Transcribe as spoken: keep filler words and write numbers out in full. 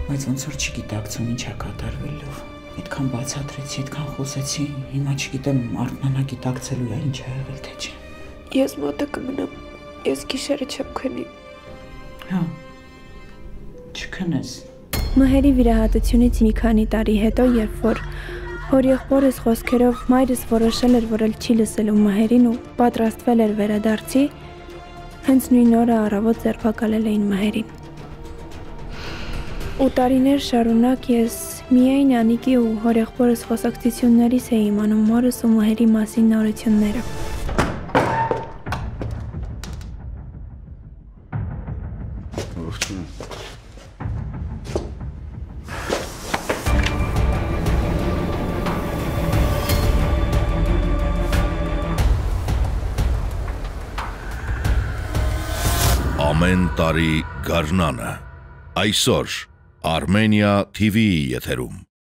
Բայց ոնց որ չգիտակցում ինչ է կատարվելով։ Այդքան բացատրեցի, այդքան խոսեցի, հիմա չգիտեմ Արմենը գիտակցելու է ինչ է եղել թե չէ։ Ես մոտը կմնամ, ես գիշերը չեմ քնի։ Հա, չքնես։ Մհերի վիրահատությունից մի քանի տարի հետո, երբ որ հորեղբորս խոսքերով մայրս որոշել էր, որ էլ չի լսելու Մհերին ու պատրաստվել էր վերադարձի, հենց նույն օրը առավոտ ձերբակալել էին Մհերին։ Ու տարիներ շարունակ ես միայն Անիկի ու հորեղբորս խոսակցություններից էի իմանում մորս ու Մհերի մասին նորությունները։ Ամեն տարի գարնանը, այսօր Armenia T V-ի եթերում։